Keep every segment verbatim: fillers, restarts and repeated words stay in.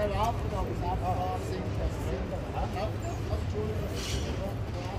schnell ab, aber es abfahren sind, dass es sind. Also, Entschuldigung, das ist nicht so.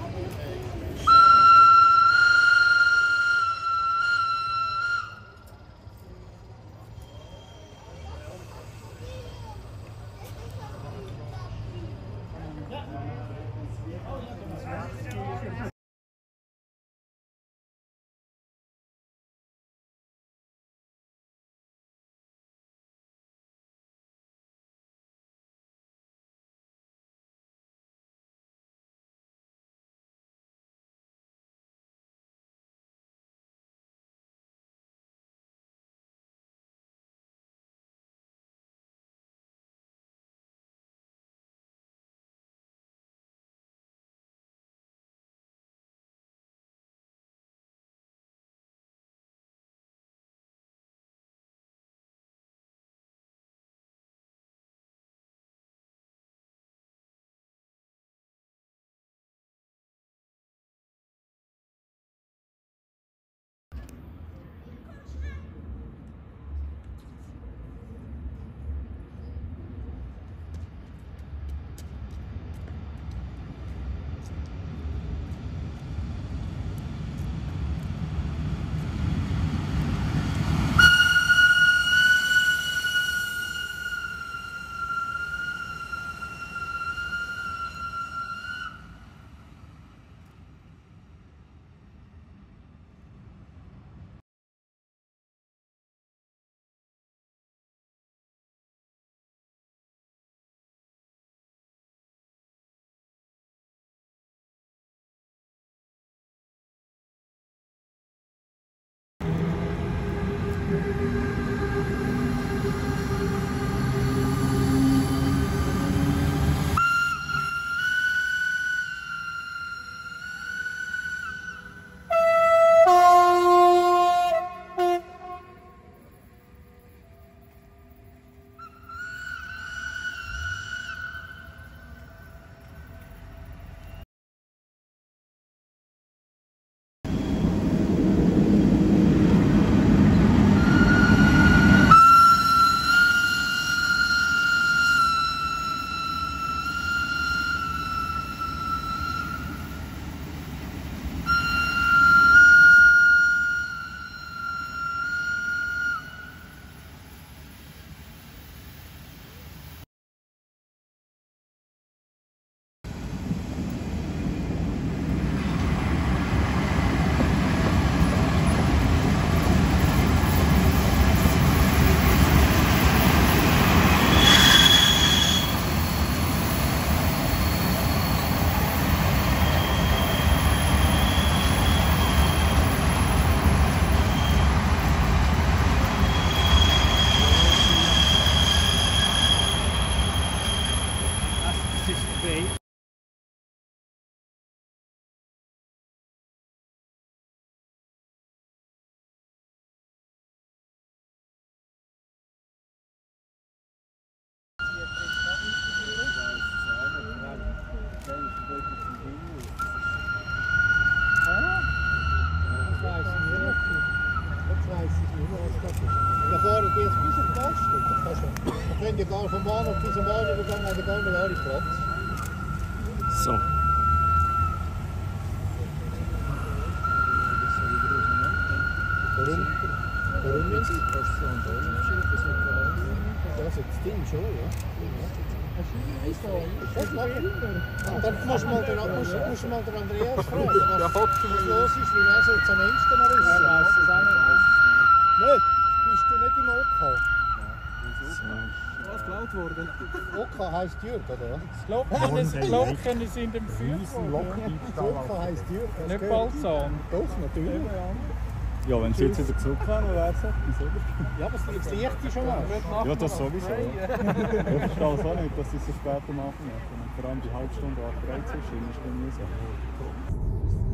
Wenn ihr gar vom Bahnhof bis zum Bahnhof gegangen habt, dann gar nicht alle Platz. So. Warum? Warum jetzt? Das ist das Ding schon, ja. Das macht er. Und dann musst du mal den, musst, musst du mal den Andreas fragen, was, was los ist, wie er so zum Ende noch wissen. Er weiss es auch nicht. Nicht? Bist du nicht im O K? Was geklaut worden? O K heisst Jürg, oder? Das Glocken ist in dem Feuer. O K heisst Jürg. Nicht Balsam. Doch, natürlich. Ja, wenn sie jetzt wieder zurückfahren, wäre es etwas, oder? Ja, aber das Licht ist schon mal. Ja, das sowieso. Ich verstehe es auch nicht, dass sie so spät machen. Und vor allem die halbe Stunde Warterei zwischen ist bei mir so.